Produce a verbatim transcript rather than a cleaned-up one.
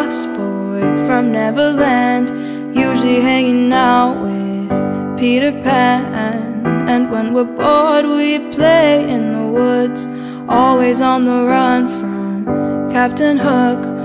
lost boy from Neverland, usually hanging out with Peter Pan. And when we're bored we play in the woods, always on the run from Captain Hook.